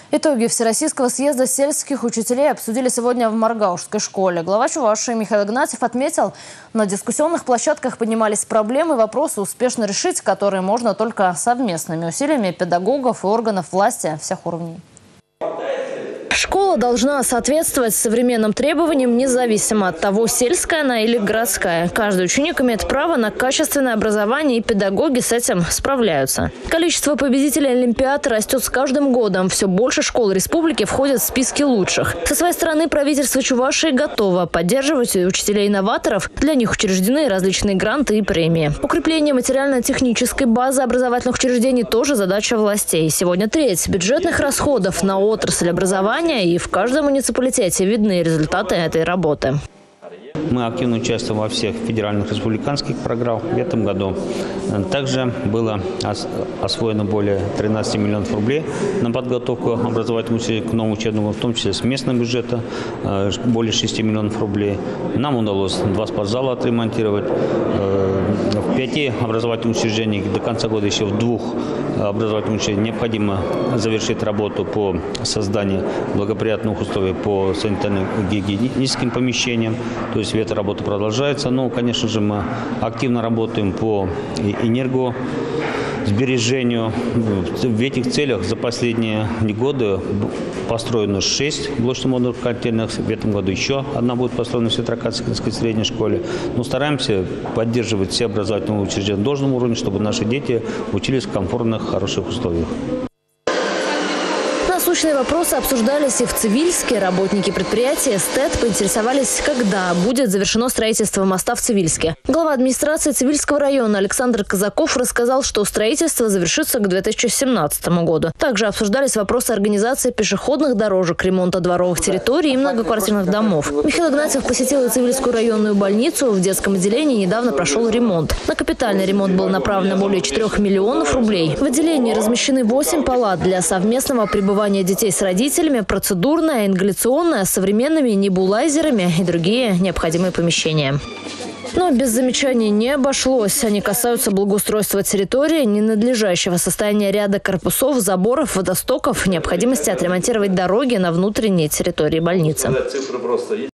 Итоги Всероссийского съезда сельских учителей обсудили сегодня в Маргаушской школе. Глава Чувашии Михаил Игнатьев отметил, на дискуссионных площадках поднимались проблемы и вопросы, успешно решить которые можно только совместными усилиями педагогов и органов власти всех уровней. Школа должна соответствовать современным требованиям, независимо от того, сельская она или городская. Каждый ученик имеет право на качественное образование, и педагоги с этим справляются. Количество победителей Олимпиад растет с каждым годом. Все больше школ республики входят в списки лучших. Со своей стороны правительство Чувашии готово поддерживать учителей-инноваторов. Для них учреждены различные гранты и премии. Укрепление материально-технической базы образовательных учреждений тоже задача властей. Сегодня треть бюджетных расходов на отрасль образования, и в каждом муниципалитете видны результаты этой работы. Мы активно участвуем во всех федеральных республиканских программах в этом году. Также было освоено более 13 миллионов рублей на подготовку образовательных учреждений к новому учебному, в том числе с местного бюджета более 6 миллионов рублей. Нам удалось 2 спортзала отремонтировать. В 5 образовательных учреждениях до конца года еще в 2 образовательных учреждениях необходимо завершить работу по созданию благоприятных условий по санитарно-гигиеническим помещениям. То есть эта работа продолжается. Но, конечно же, мы активно работаем по энергосбережению. В этих целях за последние годы построено 6 блочно-модульных котельных. В этом году еще одна будет построена в Светракатской средней школе. Но стараемся поддерживать все образовательные учреждения на должном уровне, чтобы наши дети учились в комфортных, хороших условиях. Насущные вопросы обсуждались и в Цивильске. Работники предприятия «СТЭД» поинтересовались, когда будет завершено строительство моста в Цивильске. Глава администрации Цивильского района Александр Казаков рассказал, что строительство завершится к 2017 году. Также обсуждались вопросы организации пешеходных дорожек, ремонта дворовых территорий и многоквартирных домов. Михаил Игнатьев посетил Цивильскую районную больницу. В детском отделении недавно прошел ремонт. На капитальный ремонт было направлено более 4 миллионов рублей. В отделении размещены 8 палат для совместного пребывания детей с родителями, процедурная, ингаляционная, с современными небулайзерами и другие необходимые помещения. Но без замечаний не обошлось. Они касаются благоустройства территории, ненадлежащего состояния ряда корпусов, заборов, водостоков, необходимости отремонтировать дороги на внутренней территории больницы.